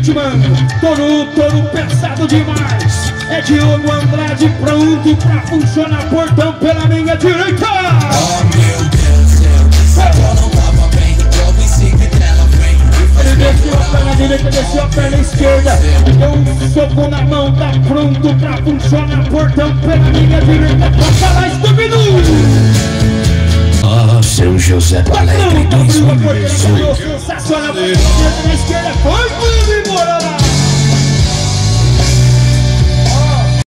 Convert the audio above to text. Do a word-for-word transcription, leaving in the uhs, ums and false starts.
Hitman, touro, touro pesado demais. É Diogo Andrade pronto pra funcionar, portão pela minha direita. Oh meu Deus do céu, essa bola não tava bem. Logo em seguida ela vem. Ele desceu a perna direita, desceu a perna esquerda. Deu um soco na mão, tá pronto pra funcionar, portão pela minha direita. Passa lá, estúpido! Ah, seu José Alegre dois mil e dezoito. Sensacional, na esquerda, foi!